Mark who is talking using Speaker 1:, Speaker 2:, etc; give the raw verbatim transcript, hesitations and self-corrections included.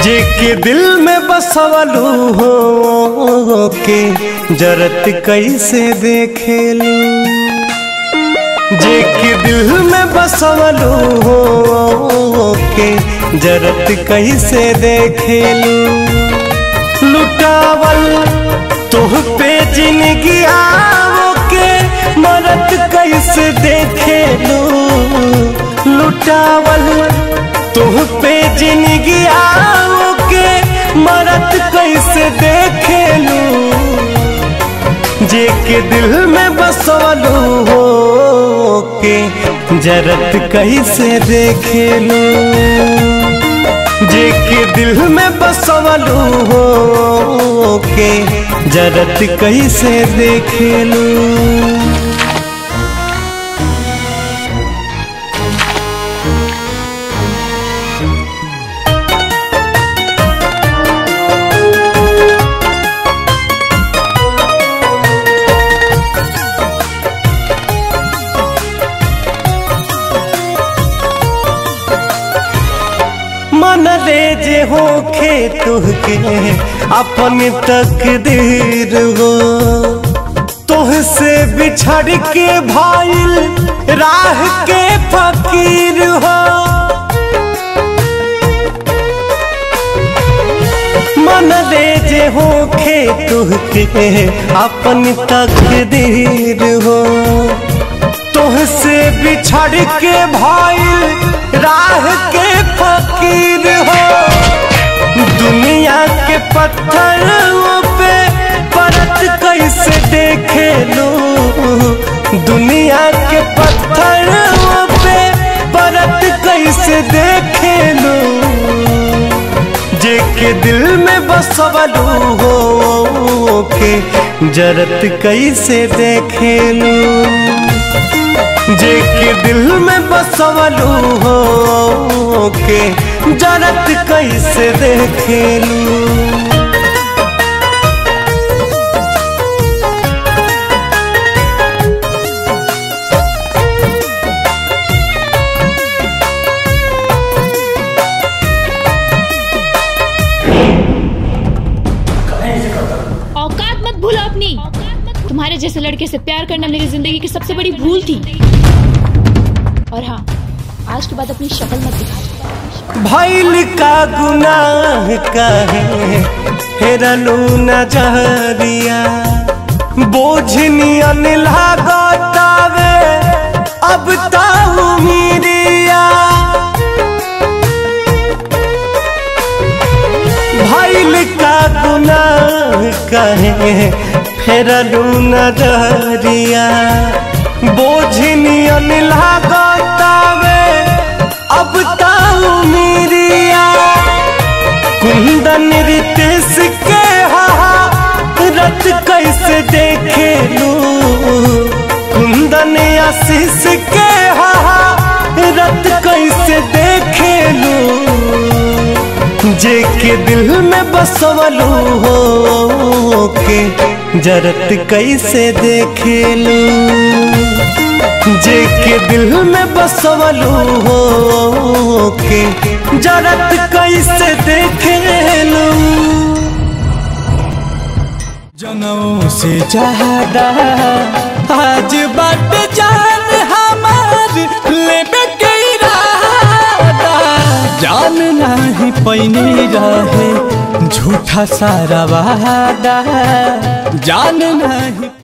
Speaker 1: जे के दिल में बसवलू हो के जरत कैसे देखेलू, जे के दिल में बसवलू हो के जरत कैसे देखेलू। लुटावल तोह पे जिंदगी आओ के मरत कैसे देखेलू। लुटावल तोह पे जिंदगी आओ के मरत कैसे देखेलू। जे के दिल में बसवलू हो के जरत कैसे देखेलू। जे के दिल में बसवलू हो के जरत कैसे देखेलू। मन ले जे होखे तुहके अपन तकदीर हो, तोह से बिछड़ के भाईल राह के फकीर हो। मन ले जे होखे तुहके अपन तकदीर हो, तोह से बिछड़ के भाईल राह के फकीर हो। दुनिया के पत्थरों पे परत कैसे देखेलू। दुनिया के पत्थरों पे परत कैसे देखेलू। जे के दिल में बसवलू हो के जरत कैसे देखेलू। जे के दिल में बसवलू हो के जरत कैसे देखेलू।
Speaker 2: औकात मत भूलो अपनी। तुम्हारे जैसे लड़के से प्यार करना मेरी जिंदगी की सबसे बड़ी भूल थी। और हाँ, आज के बाद अपनी शक्ल मत दिखा।
Speaker 1: भइल का गुनाह काहे हेरलू नजरिया। बोझनियन लागतावे अब ताऊ मीरिया। भइल का गुनाह काहे हेरलू नजरिया। बोझनियन लागतावे अब ताऊ मीरिया। कुंदन रितेश के रत कैसे देखेलू। कुंदन आशीष के रत कैसे देखेलू। जे के दिल में बसवलू हो के जरत कैसे देखेलू। जे के दिल में बसवलू हो के जरत कैसे देखेलू। जनों से ज्यादा आज बात जान हमार लेबे के इरादा। जान नहीं पैनी रहे झूठा सारा वादा। जान नहीं